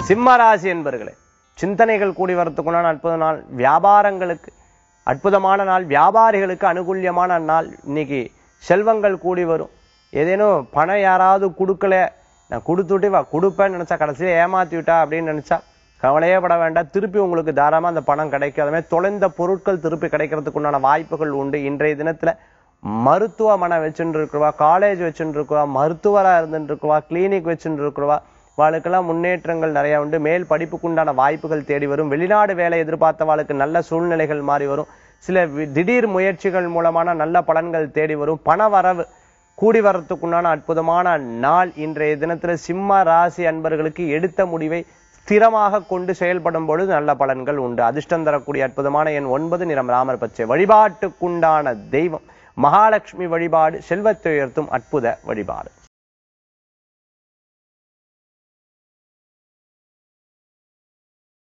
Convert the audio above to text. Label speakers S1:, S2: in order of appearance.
S1: சிம்ம ராசி என்பர்களே, சிந்தனைகள் கூடி வரத்துக்குள்ளான அற்புத நாள். வியாபாரங்களுக்கு அற்புதமான நாள். வியாபாரிகளுக்கு அனுகூல்யமான நாள். இன்னைக்கு செல்வங்கள் கூடி வரும். ஏதேனும் பணம் யாராவது கொடுக்கல, நான் கொடுத்துட்டு கொடுப்பேன்னு நினைச்சா கடைசியில ஏமாத்தி விட்டா அப்படின்னு நினைச்சா கவலையே பட வேண்டாம். திருப்பி உங்களுக்கு தாராளமா அந்த பணம் கிடைக்கும். அதுமாதிரி தொலைந்த பொருட்கள் திருப்பி கிடைக்கிறதுக்கு உண்டான வாய்ப்புகள் உண்டு. இன்றைய தினத்துல மருத்துவமனை வச்சுட்டு இருக்கிறவா, காலேஜ் வச்சுட்டு இருக்கிறவா, மருத்துவரா இருந்துட்டு இருக்கிறவா, கிளினிக் வச்சுட்டு இருக்கிறவா, வாழ்க்கெல்லாம் முன்னேற்றங்கள் நிறைய உண்டு. மேல் படிப்புக்குண்டான வாய்ப்புகள் தேடி வரும். வெளிநாடு வேலை எதிர்பார்த்த வாழ்க்கை நல்ல சூழ்நிலைகள் மாறி வரும். சில திடீர் முயற்சிகள் மூலமான நல்ல பலன்கள் தேடி வரும். பண வரவு கூடி வரத்துக்குண்டான அற்புதமான நாள். இன்றைய தினத்துல சிம்ம ராசி அன்பர்களுக்கு எடுத்த முடிவை ஸ்திரமாக கொண்டு செயல்படும் பொழுது நல்ல பலன்கள் உண்டு. அதிர்ஷ்டம் தரக்கூடிய அற்புதமான எண் 9, நிறம் ராமர் பச்சை. வழிபாட்டுக்குண்டான தெய்வம் மகாலட்சுமி வழிபாடு செல்வத்தை உயர்த்தும் அற்புத வழிபாடு.